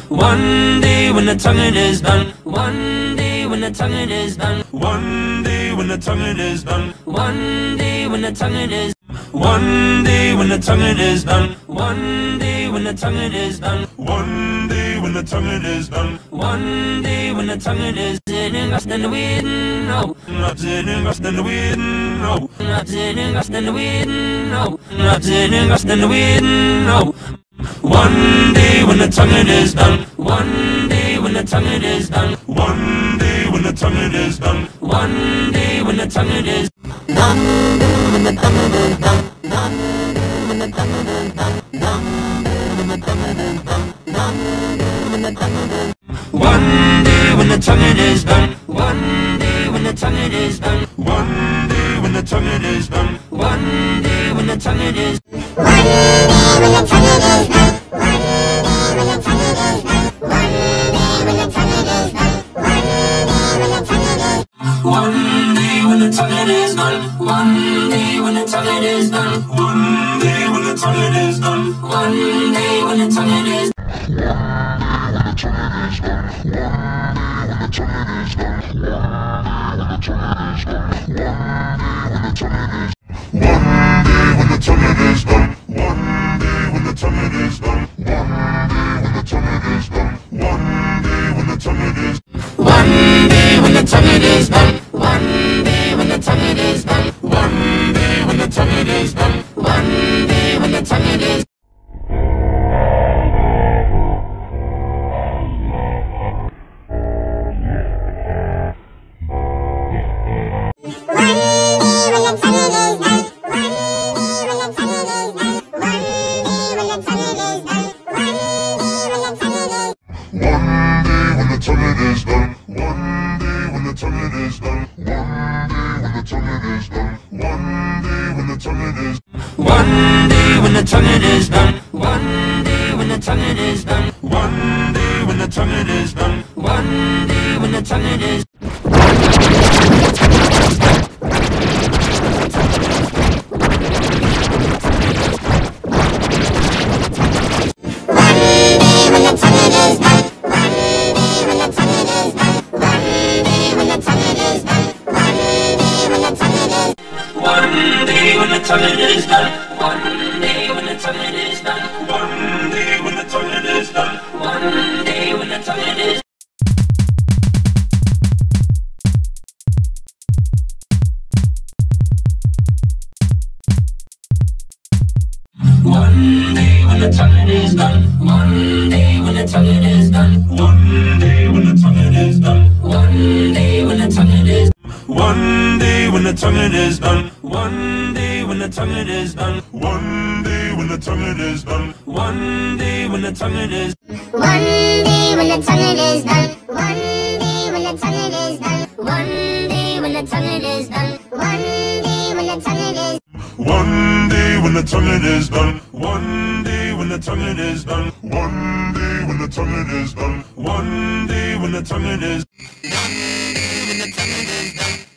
One day when the tonguing is done. One day when the tonguing is done. One day when the tonguing is done. One day when the tonguing is. One day when the tonguing is done. One day when the tonguing is done. One day when the tonguing is done. One day when the tonguing is in us then the wind no. Not in us then the wind no. Not in us then the wind no. Not in us then the wind no. One day when the tonguing is done. One day when the tonguing is done. One day when the tonguing is done. One day when the tonguing is done. When the tonguing is done. When the tonguing is done. When the tonguing is done. When the tonguing is done. One day when the tonguing is done. One day when the tonguing is done. One day when the tonguing is done. One day when the tonguing is. One day when the tonguing is done. One day when the tonguing is done. One day when the tonguing is done. One day when the tonguing is done. One day when the tonguing is done. One day when the tonguing is done. One day when the tonguing is done. One day when the tonguing is done. One day when the tonguing is done. One day when the tonguing is done. One day when the tonguing is done. One day when the tonguing is. One day when the tonguing is done. One day when the tonguing is done. One day when the tonguing is done. One day when the tonguing is. One day when the tonguing is done. One day when the tonguing is done. One day when the tonguing is done. One day when the tonguing is. One day when the tonguing is done. One day when the tonguing is done. One day when the tonguing is done. One day when the tonguing is. One day when the tonguing is done. One day when the tonguing is done. One day when the tonguing is done. One day when the tonguing is. One day when the tonguing is done. One day when the tonguing is done. One day when the tonguing is done. One day when the tonguing is. One day when the tonguing is done. One day when the tonguing is done. One day when the tonguing is done. One day when the tonguing is. One day when the tonguing is done.